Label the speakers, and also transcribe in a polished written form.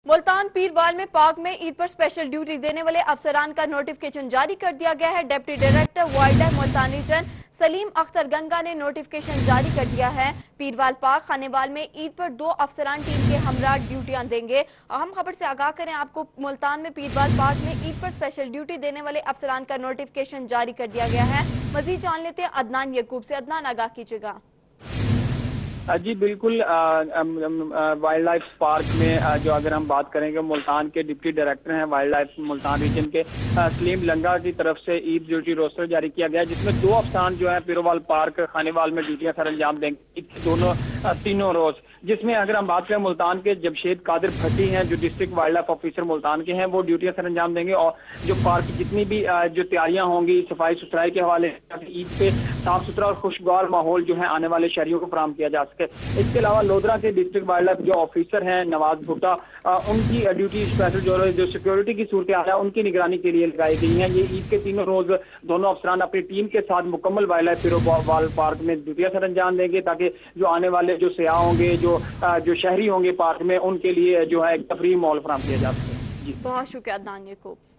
Speaker 1: ملتان پیروال میں پارک میں عید پر special duty دینے والے افسران کا نوٹیفکیشن جاری کر دیا گیا ہے۔ Deputy director wildlife Multan region Saleem Akhtar Ganga نے نوٹیفکیشن جاری کر دیا ہے۔ پیروال پارک خانیوال میں عید پر 2 افسران ٹیم کے ہمراہ ڈیوٹیاں دیں گے۔ اہم خبر سے آگاہ کریں آپ کو، ملتان میں پیروال پارک میں عید پر اسپیشل ڈیوٹی دینے والے افسران کا نوٹیفکیشن جاری کر دیا گیا ہے۔ مزید جان لیتے ہیں عدنان یعقوب سے۔ عدنان، آگاہ کیجیے گا۔
Speaker 2: جی بالکل، وائلڈ لائف پارک میں جو اگر ہم بات کریں گے، ملتان کے ڈپٹی ڈائریکٹر ہیں وائلڈ لائف ملتان ریجن کے سلیم لنگا کی طرف سے عید ڈیوٹی روسٹر جاری کیا گیا ہے، جس میں 2 افسران جو ہیں پیروال پارک خانیوال میں ڈیوٹیاں سر انجام دیں گے تینوں روز، جس میں اگر ہم بات کریں ملتان کے جمشید قادر بھٹی ہیں جو district wildlife officer Multan کے ہیں، وہ ڈیوٹیاں سر انجام دیں گے، اور جو پارک کی جتنی بھی جو تیاریاں ہوں گی صفائی ستھرائی کے حوالے سے عید پہ صاف ستھرا اور خوشگوار ماحول جو ہے آنے والے شہریوں کو فراہم کیا جا سکے۔ اس کے علاوہ لودھرا کے ڈسٹرکٹ وائلڈ لائف جو آفیسر ہیں نواز بھٹا، ان کی ڈیوٹی اسپیشل جو سیکورٹی کی صورتحال ہے ان کی نگرانی کے لیے لگائی گئی ہیں۔ یہ عید کے تینوں روز دونوں افسران اپنی ٹیم کے ساتھ مکمل وائلڈ لائف پیروال پارک میں ڈیوٹیاں سر انجام دیں گے، تاکہ جو آنے والے جو سیاح ہوں گے، جو شہری ہوں گے پارک میں، ان کے لیے جو ہے ایک تفریحی ماحول فراہم کیا جا سکے۔
Speaker 1: بہت شکریہ عدنان کو۔